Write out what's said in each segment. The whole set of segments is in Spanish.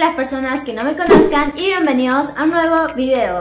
las personas que no me conozcan y bienvenidos a un nuevo video.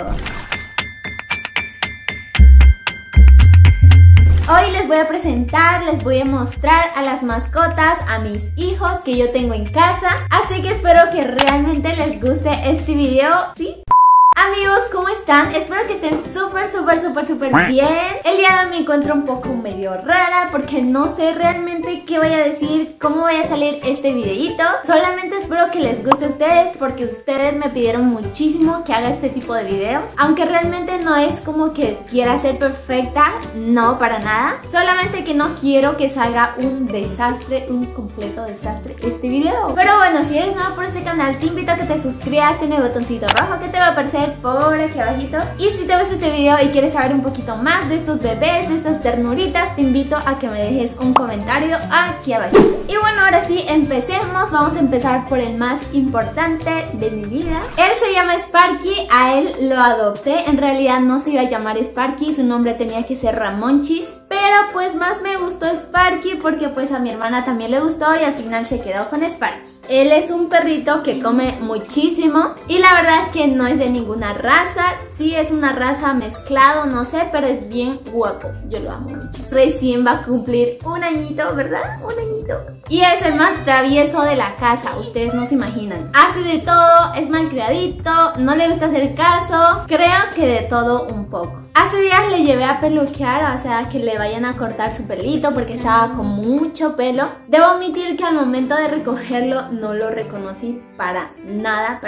Hoy les voy a presentar, les voy a mostrar a las mascotas, a mis hijos que yo tengo en casa. Así que espero que realmente les guste este video, ¿sí? Amigos, ¿cómo están? Espero que estén súper bien. El día de hoy me encuentro un poco medio rara porque no sé realmente qué voy a decir, cómo voy a salir este videito. Solamente espero que les guste a ustedes porque ustedes me pidieron muchísimo que haga este tipo de videos. Aunque realmente no es como que quiera ser perfecta, no, para nada. Solamente que no quiero que salga un desastre, un completo desastre este video. Pero bueno, si eres nuevo por este canal, te invito a que te suscribas en el botoncito rojo que te va a aparecer por aquí abajito. Y si te gusta este video y quieres saber un poquito más de estos bebés, de estas ternuritas, te invito a que me dejes un comentario aquí abajo. Y bueno, ahora sí, empecemos. Vamos a empezar por el más importante de mi vida. Él se llama Sparky, a él lo adopté. En realidad no se iba a llamar Sparky, su nombre tenía que ser Ramonchis, pero pues más me gustó Sparky porque pues a mi hermana también le gustó y al final se quedó con Sparky. Él es un perrito que come muchísimo y la verdad es que no es de ninguna raza. Sí, es una raza mezclado, no sé, pero es bien guapo. Yo lo amo mucho. Recién va a cumplir un añito, ¿verdad? Un añito. Y es el más travieso de la casa, ustedes no se imaginan. Hace de todo, es malcriadito, no le gusta hacer caso. Creo que de todo un poco. Hace días le llevé a peluquear, o sea, que le vayan a cortar su pelito porque estaba con mucho pelo. Debo admitir que al momento de recogerlo no lo reconocí para nada.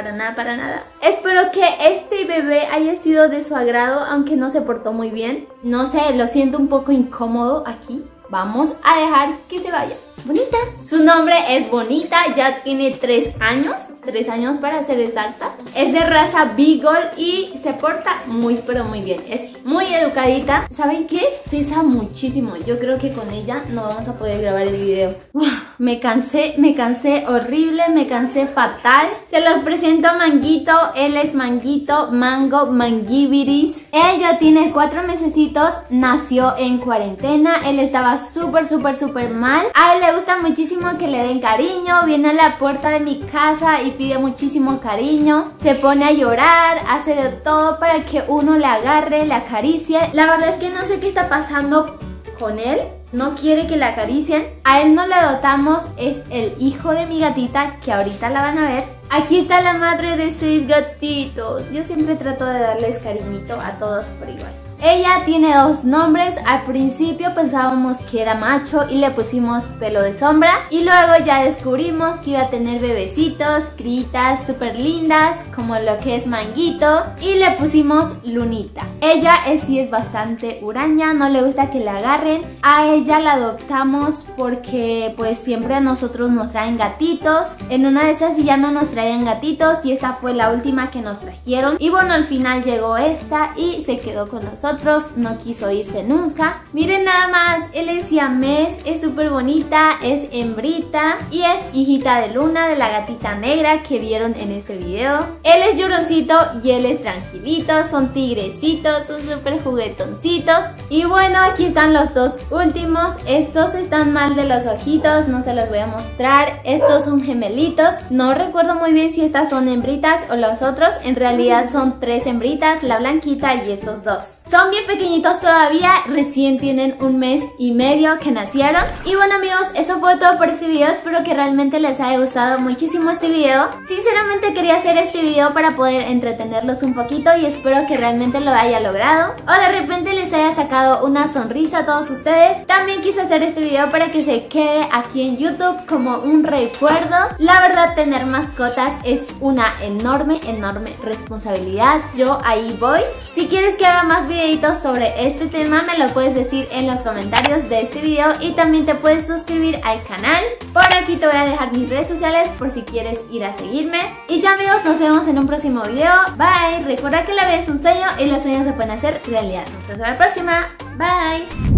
Espero que este bebé haya sido de su agrado, aunque no se portó muy bien. No sé, lo siento un poco incómodo aquí. Vamos a dejar que se vaya. Bonita. Su nombre es Bonita, ya tiene 3 años. 3 años para ser exacta. Es de raza Beagle y se porta muy pero muy bien. Es muy educadita. ¿Saben qué? Pesa muchísimo. Yo creo que con ella no vamos a poder grabar el video. Me cansé horrible, me cansé fatal. Te los presento a Manguito. Él es Manguito, Mango, Mangibiris. Él ya tiene 4 mesecitos. Nació en cuarentena. Él estaba súper mal. A él le gusta muchísimo que le den cariño. Viene a la puerta de mi casa y pide muchísimo cariño. Se pone a llorar, hace de todo para que uno le agarre, le acaricie. La verdad es que no sé qué está pasando con él. No quiere que le acaricien. A él no le adoptamos, es el hijo de mi gatita, que ahorita la van a ver. Aquí está la madre de 6 gatitos. Yo siempre trato de darles cariñito a todos por igual. Ella tiene 2 nombres. Al principio pensábamos que era macho y le pusimos Pelo de Sombra. Y luego ya descubrimos que iba a tener bebecitos, critas súper lindas, como lo que es Manguito. Y le pusimos Lunita. Ella sí es bastante huraña, no le gusta que la agarren. A ella la adoptamos porque pues siempre a nosotros nos traen gatitos. En una de esas ya no nos traían gatitos y esta fue la última que nos trajeron. Y bueno, al final llegó esta y se quedó con nosotros. No quiso irse nunca. Miren nada más, él es siamés, es súper bonita, es hembrita y es hijita de Luna, de la gatita negra que vieron en este video. Él es lloroncito y él es tranquilito, son tigrecitos, son súper juguetoncitos. Y bueno, aquí están los 2 últimos. Estos están mal de los ojitos, no se los voy a mostrar. Estos son gemelitos, no recuerdo muy bien si estas son hembritas o los otros. En realidad son 3 hembritas, la blanquita y estos 2. Son bien pequeñitos todavía, recién tienen 1 mes y medio que nacieron. Y bueno amigos, eso fue todo por este video. Espero que realmente les haya gustado muchísimo este video. Sinceramente quería hacer este video para poder entretenerlos un poquito y espero que realmente lo haya logrado. O de repente les haya sacado una sonrisa a todos ustedes. También quise hacer este video para que se quede aquí en YouTube como un recuerdo. La verdad, tener mascotas es una enorme responsabilidad. Yo ahí voy. Si quieres que haga más videitos sobre este tema, me lo puedes decir en los comentarios de este video y también te puedes suscribir al canal. Por aquí te voy a dejar mis redes sociales por si quieres ir a seguirme. Y ya amigos, nos vemos en un próximo video. Bye. Recuerda que la vida es un sueño y los sueños se pueden hacer realidad. Nos vemos en la próxima. Bye.